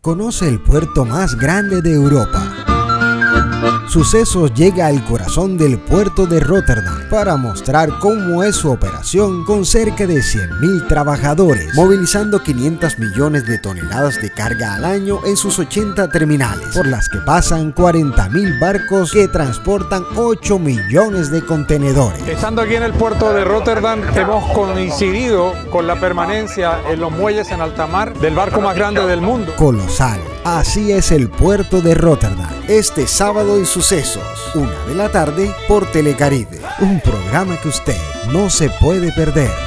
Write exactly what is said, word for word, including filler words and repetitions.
conoce el puerto más grande de Europa. Sucesos llega al corazón del puerto de Róterdam para mostrar cómo es su operación con cerca de cien mil trabajadores, movilizando quinientos millones de toneladas de carga al año en sus ochenta terminales, por las que pasan cuarenta mil barcos que transportan ocho millones de contenedores. Estando aquí en el puerto de Róterdam, hemos coincidido con la permanencia en los muelles en alta mar del barco más grande del mundo. Colosal. Así es el puerto de Róterdam. Este sábado en Sucesos, una de la tarde por Telecaribe. Un programa que usted no se puede perder.